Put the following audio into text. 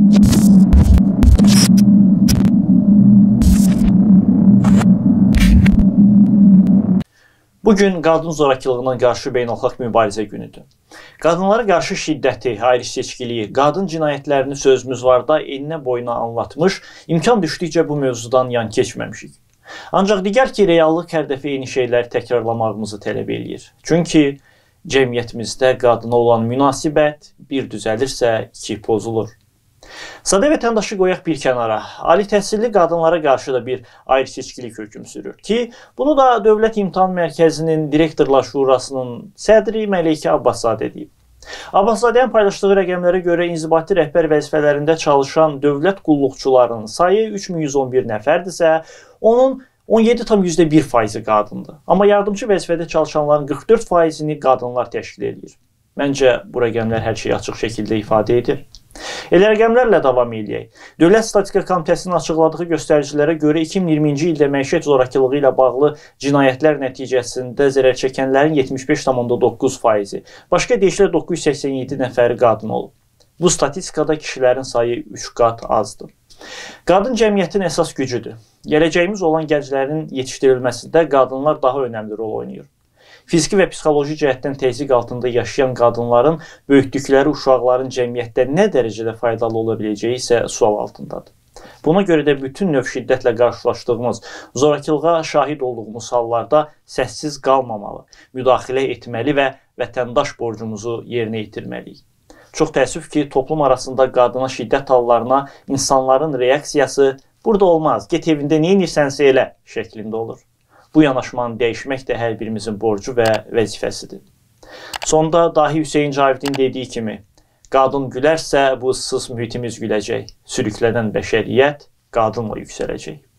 Bugün qadın zorakılığına qarşı beynəlxalq mübarizə günüdür. Qadınlara qarşı şiddəti, ayrı-seçkiliyi, qadın cinayətlərini sözümüz var da eninə boyuna anlatmış, imkan düşdükcə bu mövzudan yan keçməmişik. Ancaq digər ki, reallıq hər dəfə eyni şeyləri təkrarlamağımızı tələb eləyir. Çünki cəmiyyətimizdə qadına olan münasibət bir düzəlirsə, iki pozulur. Sadə vətəndaşı qoyaq bir kənara, ali təhsilli qadınlara qarşı da bir ayrı-seçkilik hökm sürür ki, bunu da Dövlət İmtahan Mərkəzinin Direktorlar Şurasının sədri Məleykə Abbaszadə deyib. Abbaszadənin paylaşdığı rəqəmlərə görə inzibati rəhbər vəzifələrində çalışan dövlət qulluqçularının sayı 3111 nəfərdirsə, onun 17,1% qadındır. Amma yardımcı vəzifədə çalışanların 44%-ni qadınlar təşkil edir. Məncə, bu rəqəmlər hər şeyi açıq şəkildə ifadə edir. Elə rəqəmlərlə davam edək. Dövlət Statistika Komitəsinin açıqladığı göstəricilərə görə 2020-ci ildə məişət zorakılığı ilə bağlı cinayətlər nəticəsində zərər çəkənlərin 75,9%, başqa deyişlə 987 nəfəri qadın olub. Bu statistikada kişilərin sayı 3 qat azdır. Qadın cəmiyyətin əsas gücüdür. Gələcəyimiz olan gənclərin yetişdirilməsində qadınlar daha önəmli rol oynayır. Fiziki və psixoloji cəhətdən təzyiq altında yaşayan qadınların böyütdükləri uşaqların cəmiyyətdə nə dərəcədə faydalı ola biləcəyi isə sual altındadır. Buna görə də bütün növ şiddətlə qarşılaşdığımız, zorakılığa şahid olduğumuz hallarda səssiz qalmamalı, müdaxilə etməli və vətəndaş borcumuzu yerinə yetirməliyik. Çox təəssüf ki, toplum arasında qadına şiddət hallarına insanların reaksiyası "burada olmaz, get evində nə edirsənsə elə" şəklində olur. Bu yanaşmanı dəyişmək də hər birimizin borcu və vəzifəsidir. Sonda Dahi Hüseyin Cavidin dediyi kimi, qadın gülərsə bu ıssız mühitimiz güləcək, sürüklənən bəşəriyyət qadınla yüksələcək.